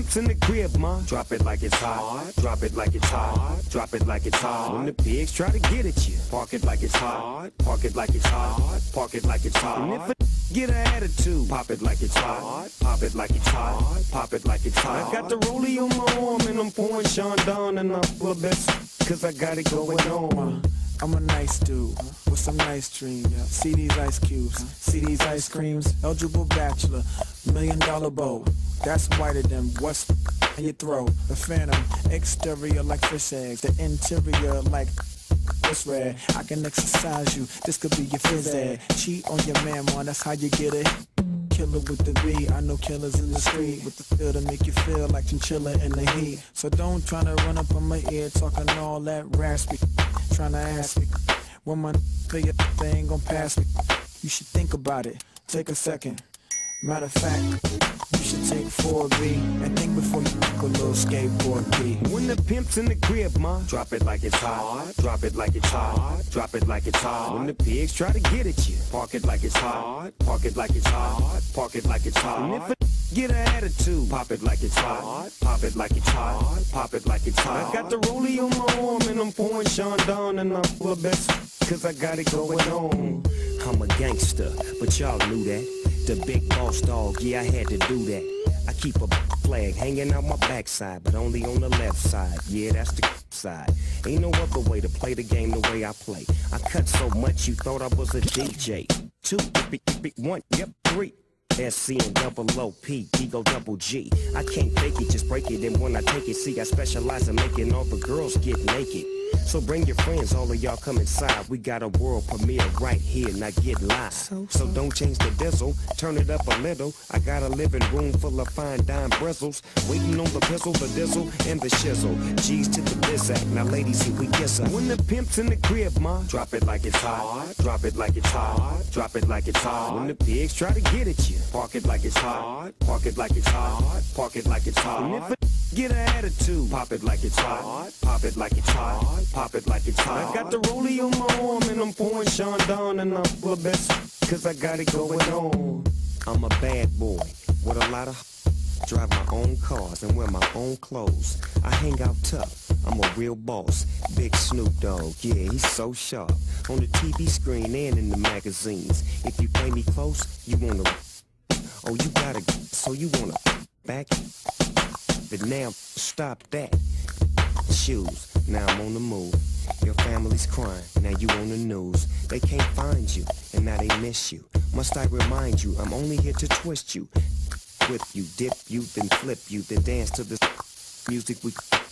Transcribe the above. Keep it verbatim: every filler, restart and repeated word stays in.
pimp's in the crib, ma, drop it like it's hot. Drop it like it's hot. Drop it like it's hot. When the pigs try to get at you, park it like it's hot. Park it like it's hot. Park it like it's hot. And if a get an attitude, pop it like it's hot. Pop it like it's hot. Pop it like it's hot. I got the rollie on my arm and I'm pouring Sean down and I'm full of best, cause I got it going on. I'm a nice dude with some nice dreams. See these ice cubes, see these ice creams. Eligible bachelor, million dollar bow. That's whiter than what's in your throat. The phantom, exterior like fish eggs, the interior like it's red. I can exercise you, this could be your phys ed. Cheat on your man, man, that's how you get it. Killer with the B, I know killers in the street with the feel to make you feel like chinchilla in the heat. So don't try to run up on my ear talking all that raspy, trying to ask me when my figure they ain't gon' pass me. You should think about it, take a second. Matter of fact, you should take four B and think before you pick a little skateboard B. When the pimp's in the crib, ma, drop it like it's hot. Drop it like it's hot. Drop it like it's hot. When the pigs try to get at you, park it like it's hot. Park it like it's hot. Park it like it's hot. And if a get an attitude, pop it like it's hot. Pop it like it's hot. Pop it like it's hot. I got the rollie on my arm and I'm pouring Sean down and I'm full of best, cause I got it going on. I'm a gangster, but y'all knew that. The big boss dog, yeah, I had to do that. I keep a flag hanging out my backside, but only on the left side. Yeah, that's the side. Ain't no other way to play the game the way I play. I cut so much you thought I was a D J. Two, one, yep, three. S C and double O P, Ego double G. I can't fake it, just break it. And when I take it, see, I specialize in making all the girls get naked. So bring your friends, all of y'all come inside. We got a world premiere right here, now get live. So, so. so don't change the diesel, turn it up a little. I got a living room full of fine dime bristles, waiting on the pistol, the diesel, and the shizzle. G's to the biz act, now ladies, here we kiss her. When the pimp's in the crib, ma, drop it like it's hot. Drop it like it's hot. Drop it like it's hot. When the pigs try to get at you, park it like it's hot. Park it like it's hot. Park it like it's hot. And if a get an attitude, pop it like it's hot. Pop it like it's hot. Pop it like it's hot. I got the rollie on my arm and I'm pouring Sean down and I'm full of best, cause I got it going on. I'm a bad boy with a lot of drive my own cars and wear my own clothes. I hang out tough, I'm a real boss. Big Snoop Dogg, yeah, he's so sharp. On the T V screen and in the magazines. If you play me close, you wanna, oh you gotta, so you wanna back. But now, stop that. Shoes, now I'm on the move. Your family's crying, now you on the news. They can't find you, and now they miss you. Must I remind you, I'm only here to twist you. Whip you, dip you, then flip you, then dance to the music we